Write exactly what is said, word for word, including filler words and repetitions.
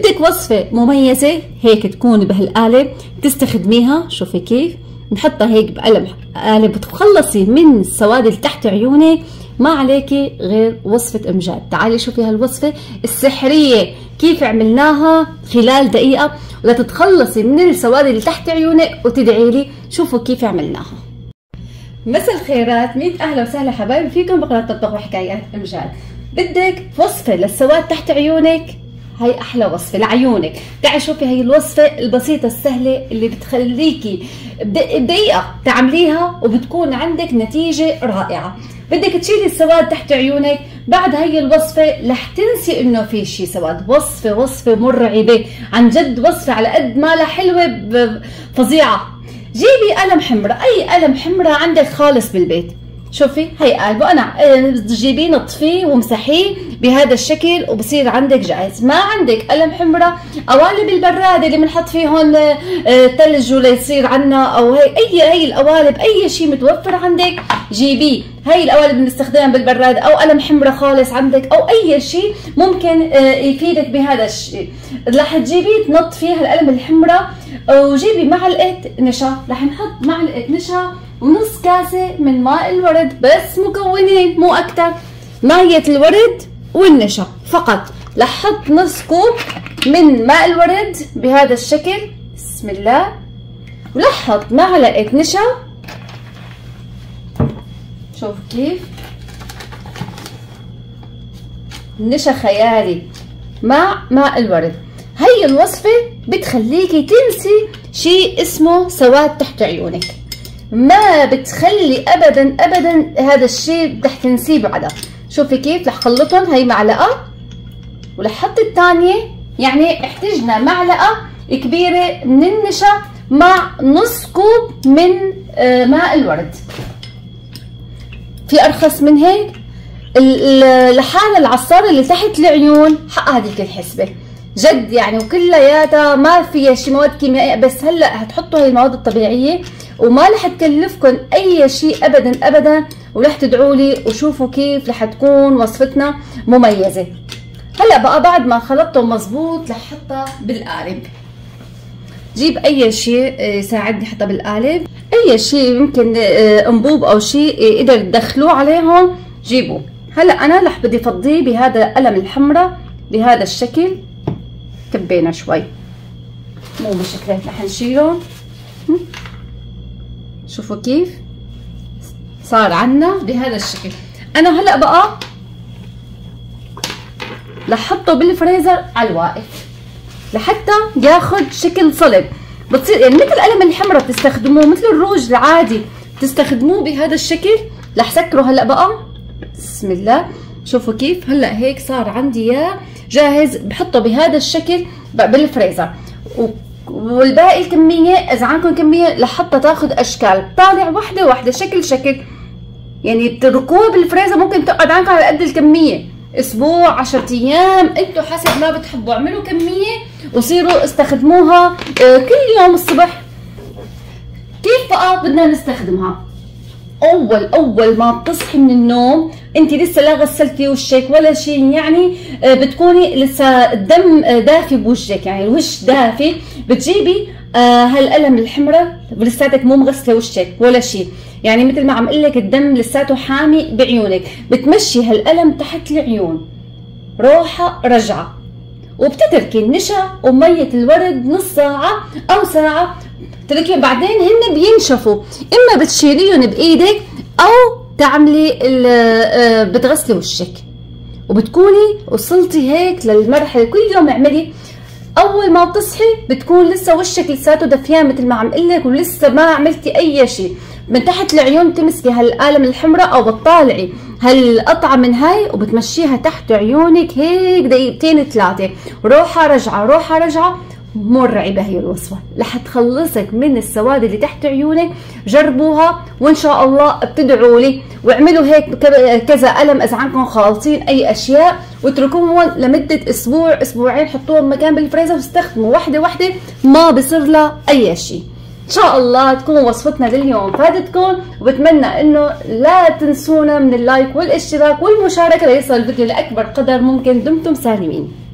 بدك وصفة مميزة هيك تكون بهالقالب تستخدميها. شوفي كيف نحطها هيك بقلب قالب بتخلصي من السواد اللي تحت عيونك، ما عليكي غير وصفة امجاد. تعالي شوفي هالوصفة السحرية كيف عملناها خلال دقيقة وتتخلصي من السواد اللي تحت عيونك وتدعي لي. شوفوا كيف عملناها. مساء الخيرات، مية اهلا وسهلا حبايبي فيكم بقناة طبخ وحكايات امجاد. بدك وصفة للسواد تحت عيونك؟ هاي احلى وصفة لعيونك. تعالي شوفي هاي الوصفة البسيطة السهلة اللي بتخليكي بدقيقة تعمليها وبتكون عندك نتيجة رائعة. بدك تشيلي السواد تحت عيونك بعد هاي الوصفة رح تنسي انه في شي سواد. وصفة وصفة مرعبة عن جد، وصفة على قد ما لها حلوة فظيعة. جيبي قلم حمرة، اي قلم حمرة عندك خالص بالبيت. شوفي هي قلبه انا جيبيه نطفيه ومسحيه بهذا الشكل وبصير عندك جاهز. ما عندك قلم حمرة، قوالب البراد اللي بنحط فيهم ثلج ولا يصير عنا، او هي اي هي القوالب اي شيء متوفر عندك جيبيه. هي القوالب بنستخدمها بالبراد او قلم حمرة خالص عندك او اي شيء ممكن يفيدك بهذا الشيء. رح تجيبيه تنطفيه هالقلم الحمرة وجيبي معلقة نشا. رح نحط معلقة نشا ونص كاسة من ماء الورد، بس مكونين مو أكتر، مية الورد والنشا فقط. رح احط نص كوب من ماء الورد بهذا الشكل، بسم الله، ورح احط معلقة نشا. شوف كيف النشا خيالي مع ماء الورد. هي الوصفة بتخليكي تنسي شيء اسمه سواد تحت عيونك، ما بتخلي ابدا ابدا هذا الشيء رح تنسيه بعدها. شوفي كيف رح خلطهم، هي معلقه ورح احط الثانيه، يعني احتجنا معلقه كبيره من النشا مع نص كوب من ماء الورد. في ارخص من هيك؟ لحال العصاره اللي تحت العيون حق هذيك الحسبه جد يعني، وكلياتها ما فيها شي مواد كيميائيه، بس هلا هتحطوا هي المواد الطبيعيه وما رح تكلفكم اي شيء ابدا ابدا، ورح تدعوا لي وشوفوا كيف رح تكون وصفتنا مميزه. هلا بقى بعد ما خلطته مزبوط رح احطها بالقالب. جيب اي شيء يساعدني احطها بالقالب، اي شيء يمكن انبوب او شيء يقدر تدخلوه عليهم جيبوه. هلا انا رح بدي افضيه بهذا القلم الحمراء بهذا الشكل. كبينا شوي مو بالشكل هيك، رح نشيله. شوفوا كيف صار عنا بهذا الشكل. انا هلا بقى رح احطه بالفريزر على الواقف لحتى ياخذ شكل صلب. بتصير يعني مثل القلم الحمراء بتستخدموه، مثل الروج العادي بتستخدموه بهذا الشكل. رح سكره هلا بقى، بسم الله. شوفوا كيف هلا هيك صار عندي اياه جاهز. بحطه بهذا الشكل بالفريزر، والباقي الكميه اذا عندكم كميه لحتى تاخذ اشكال، طالع وحده وحده شكل شكل، يعني تتركوها بالفريزر ممكن تقعد عندكم على قد الكميه اسبوع عشرة ايام، انتم حسب ما بتحبوا. اعملوا كميه وصيروا استخدموها كل يوم الصبح. كيف بقى بدنا نستخدمها؟ اول اول ما بتصحي من النوم انت لسه لا غسلتي وشك ولا شيء، يعني بتكوني لسه الدم دافي بوجهك، يعني الوش دافي. بتجيبي هالقلم الحمراء لساتك مو مغسله وشك ولا شيء، يعني مثل ما عم اقول لك الدم لساته حامي بعيونك. بتمشي هالقلم تحت العيون روحه رجعه، وبتتركي النشا وميه الورد نص ساعه او ساعه تركيهم. بعدين هن بينشفوا، اما بتشيليهم بايدك او تعملي بتغسلي وشك، وبتكوني وصلتي هيك للمرحله. كل يوم اعملي. اول ما بتصحي بتكون لسه وشك لساته دفيان مثل ما عم قلك، ولسه ما عملتي اي شيء. من تحت العيون تمسكي هالقلم الحمراء او بتطالعي هالقطعه من هاي وبتمشيها تحت عيونك هيك دقيقتين ثلاثه، روحه رجعه روحه رجعه. مرعبه هي الوصفه، رح تخلصك من السواد اللي تحت عيونك. جربوها وان شاء الله بتدعوا لي. واعملوا هيك كذا قلم اذا عندكم خالصين اي اشياء، واتركوهم لمده اسبوع اسبوعين، حطوهم مكان بالفريزر واستخدموا وحده وحده، ما بصير لها اي شيء. ان شاء الله تكون وصفتنا لليوم فادتكم، وبتمنى انه لا تنسونا من اللايك والاشتراك والمشاركه ليصل الفيديو لاكبر قدر ممكن. دمتم سالمين.